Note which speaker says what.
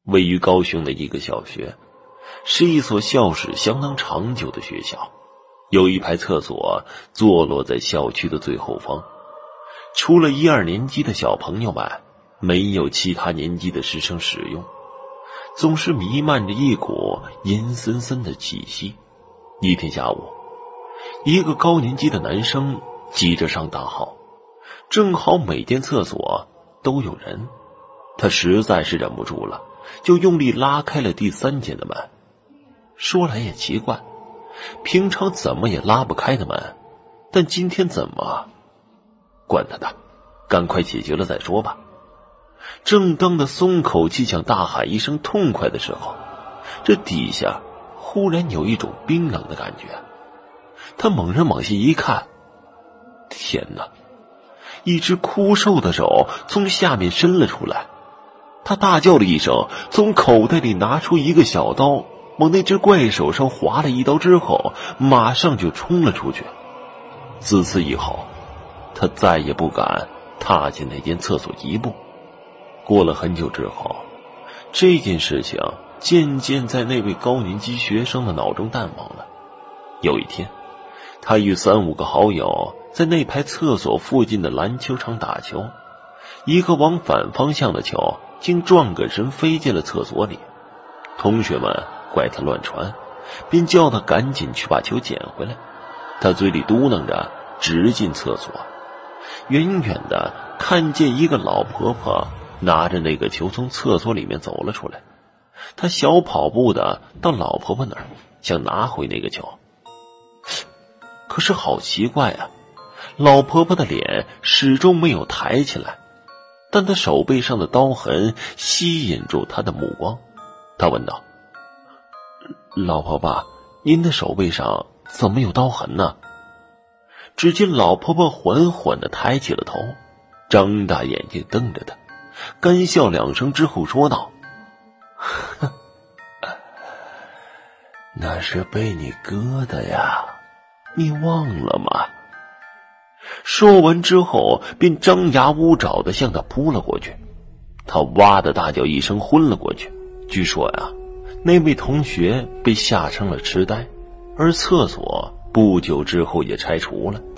Speaker 1: 位于高雄的一个小学，是一所校史相当长久的学校。有一排厕所坐落在校区的最后方，除了1、2年级的小朋友们，没有其他年级的师生使用，总是弥漫着一股阴森森的气息。一天下午，一个高年级的男生急着上大号，正好每间厕所都有人，他实在是忍不住了，就用力拉开了第3间的门。说来也奇怪，平常怎么也拉不开的门，但今天怎么……管他的，赶快解决了再说吧。正当他松口气想大喊一声痛快的时候，这底下忽然有一种冰冷的感觉。他猛然往下一看，天哪！一只枯瘦的手从下面伸了出来，他大叫了一声，从口袋里拿出一个小刀，往那只怪手上划了一刀之后，马上就冲了出去。自此以后，他再也不敢踏进那间厕所一步。过了很久之后，这件事情渐渐在那位高年级学生的脑中淡忘了。有一天，他与3、5个好友在那排厕所附近的篮球场打球，一个往反方向的球竟转个身飞进了厕所里。同学们怪他乱传，便叫他赶紧去把球捡回来。他嘴里嘟囔着，直进厕所。远远的看见一个老婆婆拿着那个球从厕所里面走了出来，他小跑步的到老婆婆那儿，想拿回那个球。可是好奇怪啊，老婆婆的脸始终没有抬起来，但她手背上的刀痕吸引住他的目光。他问道：“老婆婆，您的手背上怎么有刀痕呢？”只见老婆婆缓缓地抬起了头，张大眼睛瞪着他，干笑2声之后说道：“那是被你割的呀，你忘了吗？”说完之后，便张牙舞爪地向他扑了过去。他哇的大叫一声，昏了过去。据说呀，那位同学被吓成了痴呆，而厕所不久之后也拆除了。